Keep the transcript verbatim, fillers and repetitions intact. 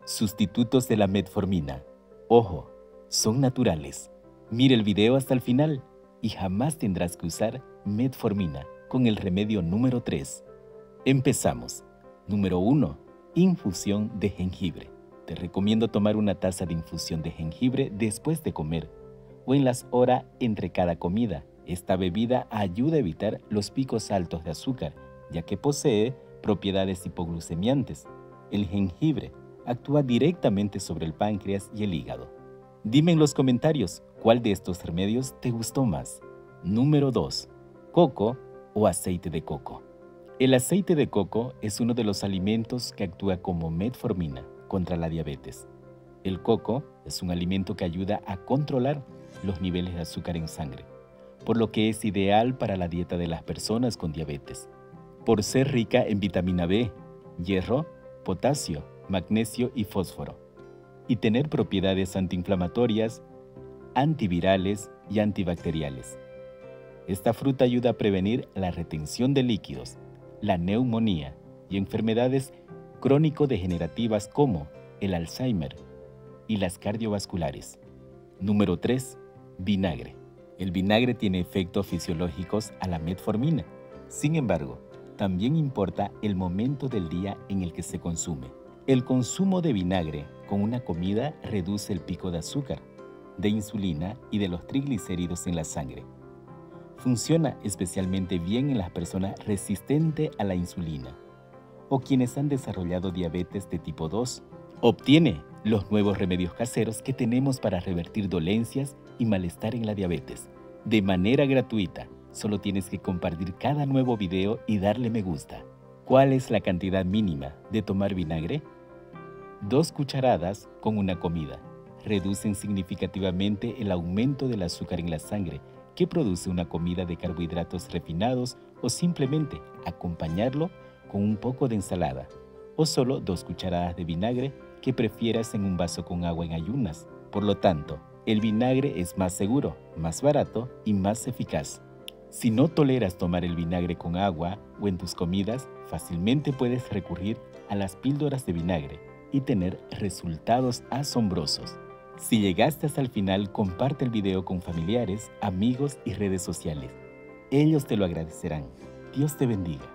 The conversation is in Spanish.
Sustitutos de la metformina. Ojo, son naturales. Mira el video hasta el final y jamás tendrás que usar metformina con el remedio número tres. Empezamos. Número uno. Infusión de jengibre. Te recomiendo tomar una taza de infusión de jengibre después de comer o en las horas entre cada comida. Esta bebida ayuda a evitar los picos altos de azúcar, ya que posee propiedades hipoglucemiantes. El jengibre actúa directamente sobre el páncreas y el hígado. Dime en los comentarios cuál de estos remedios te gustó más. Número dos. Coco o aceite de coco. El aceite de coco es uno de los alimentos que actúa como metformina contra la diabetes. El coco es un alimento que ayuda a controlar los niveles de azúcar en sangre, por lo que es ideal para la dieta de las personas con diabetes, por ser rica en vitamina B, hierro, potasio, magnesio y fósforo, y tener propiedades antiinflamatorias, antivirales y antibacteriales. Esta fruta ayuda a prevenir la retención de líquidos, la neumonía y enfermedades crónico-degenerativas como el Alzheimer y las cardiovasculares. Número tres. Vinagre. El vinagre tiene efectos fisiológicos a la metformina. Sin embargo, también importa el momento del día en el que se consume. El consumo de vinagre con una comida reduce el pico de azúcar, de insulina y de los triglicéridos en la sangre. Funciona especialmente bien en las personas resistentes a la insulina o quienes han desarrollado diabetes de tipo dos. Obtiene los nuevos remedios caseros que tenemos para revertir dolencias y malestar en la diabetes de manera gratuita. Solo tienes que compartir cada nuevo video y darle me gusta. ¿Cuál es la cantidad mínima de tomar vinagre? Dos cucharadas con una comida reducen significativamente el aumento del azúcar en la sangre que produce una comida de carbohidratos refinados, o simplemente acompañarlo con un poco de ensalada, o solo dos cucharadas de vinagre que prefieras en un vaso con agua en ayunas. Por lo tanto, el vinagre es más seguro, más barato y más eficaz. Si no toleras tomar el vinagre con agua o en tus comidas, fácilmente puedes recurrir a las píldoras de vinagre y tener resultados asombrosos. Si llegaste hasta el final, comparte el video con familiares, amigos y redes sociales. Ellos te lo agradecerán. Dios te bendiga.